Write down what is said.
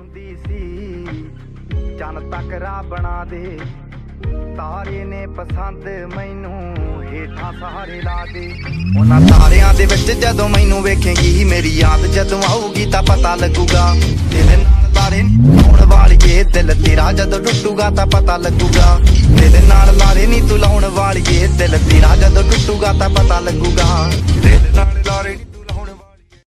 ਆਉਂਦੀ ਸੀ ਚੰਨ ਤੱਕ ਰਾਹ ਬਣਾ ਦੇ ਤਾਰੇ ਨੇ ਪਸੰਦ ਮੈਨੂੰ ਹੇਠਾਂ ਸਹਾਰੇ ਲਾ ਦੇ। ਉਹਨਾਂ ਤਾਰਿਆਂ ਦੇ ਵਿੱਚ ਜਦੋਂ ਮੈਨੂੰ ਵੇਖੇਂਗੀ ਮੇਰੀ ਯਾਦ ਜਦੋਂ ਆਊਗੀ ਤਾਂ ਪਤਾ ਲੱਗੂਗਾ ਤੇਰੇ ਨਾਲ ਲਾਰੇ ਲਾਉਣ ਵਾਲੀਏ ਦਿਲ ਤੇਰਾ ਜਦੋਂ ਟੁੱਟੂਗਾ ਤਾਂ ਪਤਾ ਲੱਗੂਗਾ ਤੇਰੇ ਨਾਲ ਲਾਰੇ ਨੀ ਤੂੰ ਲਾਉਣ ਵਾਲੀਏ ਦਿਲ ਤੇਰਾ ਜਦੋਂ ਟੁੱਟੂਗਾ ਤਾਂ ਪਤਾ ਲੱਗੂਗਾ ਤੇਰੇ ਨਾਲ ਲਾਰੇ